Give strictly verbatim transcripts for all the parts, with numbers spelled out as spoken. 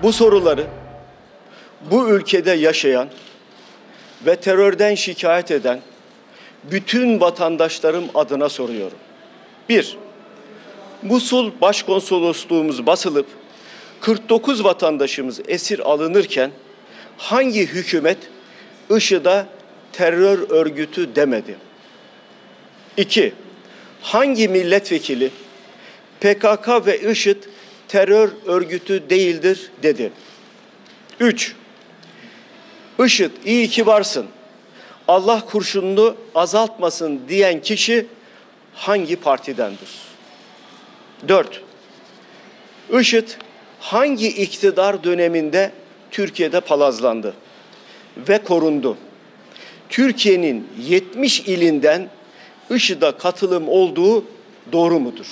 Bu soruları bu ülkede yaşayan ve terörden şikayet eden bütün vatandaşlarım adına soruyorum. Bir, Musul Başkonsolosluğumuz basılıp kırk dokuz vatandaşımız esir alınırken hangi hükümet IŞİD'e terör örgütü demedi? İki, hangi milletvekili P K K ve IŞİD terör örgütü değildir dedi? Üç, IŞİD iyi ki varsın, Allah kurşununu azaltmasın diyen kişi hangi partidendir? Dört, IŞİD hangi iktidar döneminde Türkiye'de palazlandı ve korundu? Türkiye'nin yetmiş ilinden IŞİD'e katılım olduğu doğru mudur?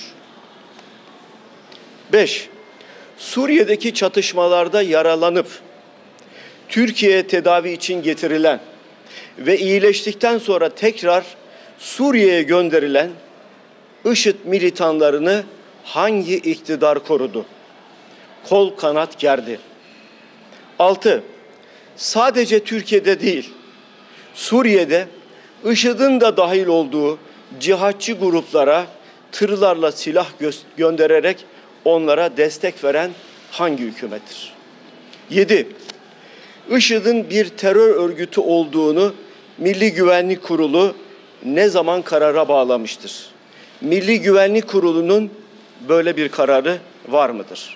Beş, Suriye'deki çatışmalarda yaralanıp Türkiye'ye tedavi için getirilen ve iyileştikten sonra tekrar Suriye'ye gönderilen IŞİD militanlarını hangi iktidar korudu? Kol kanat gerdi. Altı, sadece Türkiye'de değil, Suriye'de IŞİD'in de dahil olduğu cihatçı gruplara tırlarla silah gö- göndererek onlara destek veren hangi hükümettir? Yedi, IŞİD'in bir terör örgütü olduğunu Milli Güvenlik Kurulu ne zaman karara bağlamıştır? Milli Güvenlik Kurulu'nun böyle bir kararı var mıdır?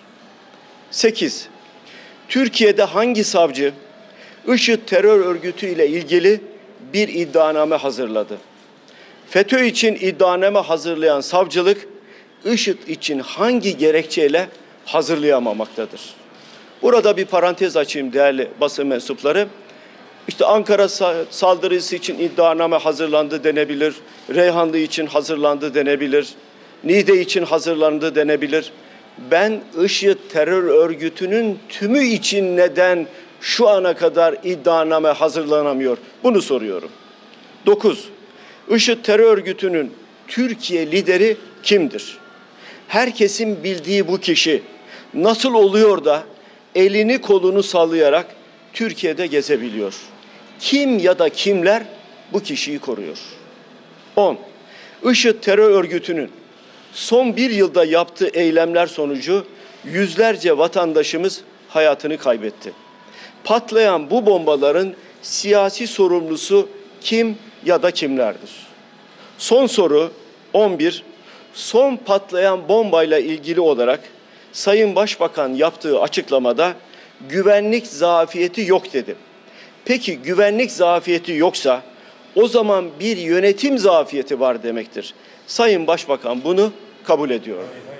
Sekiz, Türkiye'de hangi savcı IŞİD terör örgütü ile ilgili bir iddianame hazırladı? FETÖ için iddianame hazırlayan savcılık IŞİD için hangi gerekçeyle hazırlayamamaktadır? Burada bir parantez açayım değerli basın mensupları. İşte Ankara saldırısı için iddianame hazırlandı denebilir, Reyhanlı için hazırlandı denebilir, Niğde için hazırlandı denebilir. Ben IŞİD terör örgütünün tümü için neden şu ana kadar iddianame hazırlanamıyor? Bunu soruyorum. Dokuz, IŞİD terör örgütünün Türkiye lideri kimdir? Herkesin bildiği bu kişi nasıl oluyor da elini kolunu sallayarak Türkiye'de gezebiliyor? Kim ya da kimler bu kişiyi koruyor? On, IŞİD terör örgütünün son bir yılda yaptığı eylemler sonucu yüzlerce vatandaşımız hayatını kaybetti. Patlayan bu bombaların siyasi sorumlusu kim ya da kimlerdir? Son soru on bir. Son patlayan bombayla ilgili olarak Sayın Başbakan yaptığı açıklamada güvenlik zafiyeti yok dedi. Peki güvenlik zafiyeti yoksa o zaman bir yönetim zafiyeti var demektir. Sayın Başbakan bunu kabul ediyor.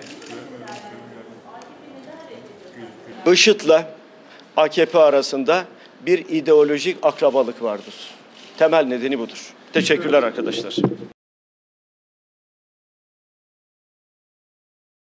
IŞİD'le A K P arasında bir ideolojik akrabalık vardır. Temel nedeni budur. Teşekkürler arkadaşlar.